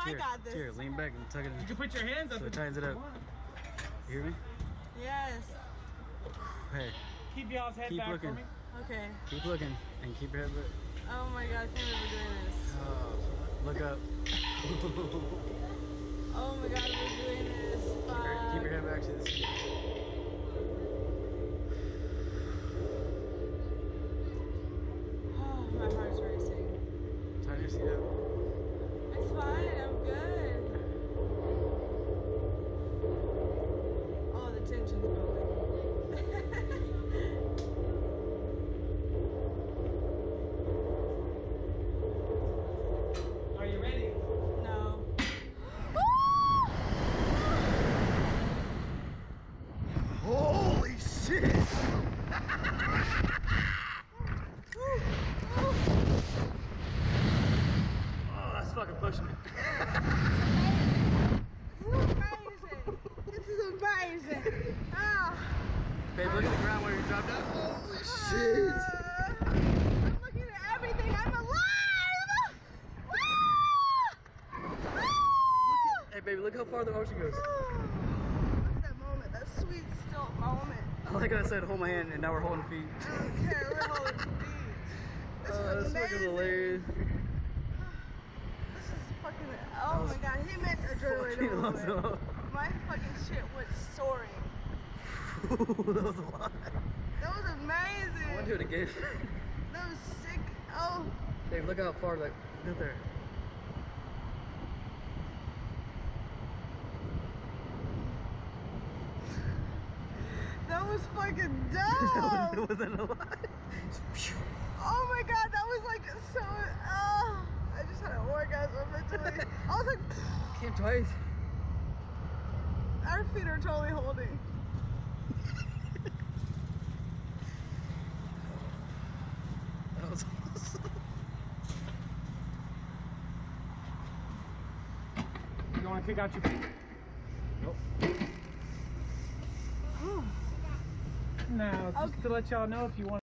I got this. Here, lean back and tuck it in. You can put your hands up. So it tightens it up. You hear me? Yes. Hey. Keep y'all's head back looking. for me. Okay. Keep looking and keep your head back. Oh my god, I can't believe we're doing this. Look up. Oh my god, we're doing this. Keep your head back to the seat. Oh, my heart's racing. Tighten your seat up. It's fine, I'm good. Oh, the tension's building. Are you ready? No. Holy shit! Oh, that's fucking pushing me. This is amazing. Oh. Babe, look at the ground where you dropped out. Holy shit! I'm looking at everything. I'm alive! Hey, baby, look how far the ocean goes. Look at that moment, that sweet, still moment. I like how I said hold my hand and now we're holding feet. I don't care, we're holding feet. This is That's fucking amazing. hilarious. This is fucking, oh my god, he meant adrenaline moment. My fucking shit went soaring. That was a lot. That was amazing. I want to do it again. That was sick. Oh. Babe, look how far, like, look there. That was fucking dope. It wasn't a lot. Oh my god, that was like so. I just had an orgasm mentally. I was like, Came twice. our feet are totally holding. That was awesome. You want to kick out your feet? Nope. Now, just to let y'all know, if you want